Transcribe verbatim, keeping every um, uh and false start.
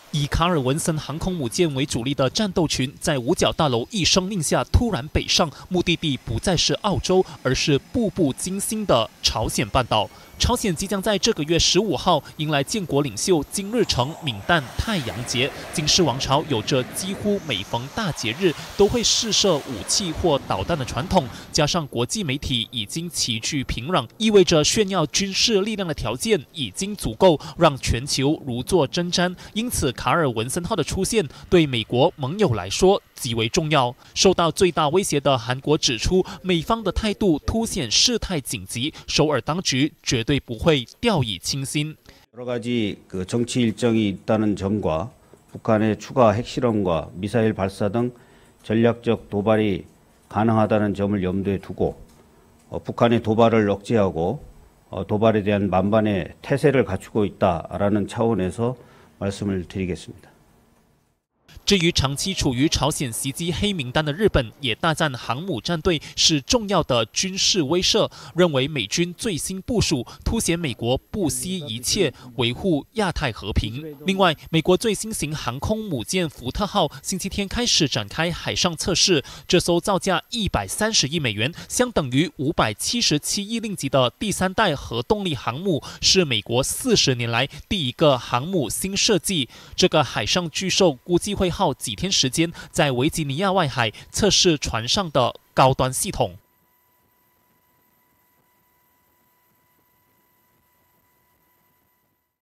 以卡尔文森航空母舰为主力的战斗群，在五角大楼一声令下突然北上，目的地不再是澳洲，而是步步惊心的朝鲜半岛。朝鲜即将在这个月十五号迎来建国领袖金日成敏诞太阳节。金氏王朝有着几乎每逢大节日都会试射武器或导弹的传统，加上国际媒体已经齐聚平壤，意味着炫耀军事力量的条件已经足够让全球如坐针毡。因此，卡尔文森号的出现对美国盟友来说极为重要。受到最大威胁的韩国指出，美方的态度凸显事态紧急，首尔当局绝对不会掉以轻心。 여러 가지 그 정치 일정이 있다는 점과 북한의 추가 핵실험과 미사일 발사 등 전략적 도발이 가능하다는 점을 염두에 두고 어, 북한의 도발을 억제하고 어, 도발에 대한 만반의 태세를 갖추고 있다라는 차원에서 말씀을 드리겠습니다. 至于长期处于朝鲜袭击黑名单的日本，也大赞航母战队是重要的军事威慑，认为美军最新部署凸显美国不惜一切维护亚太和平。另外，美国最新型航空母舰福特号星期天开始展开海上测试，这艘造价一百三十亿美元，相等于五百七十七亿令吉的第三代核动力航母，是美国四十年来第一个航母新设计。这个海上巨兽估计会耗几天时间，在维吉尼亚外海测试船上的高端系统。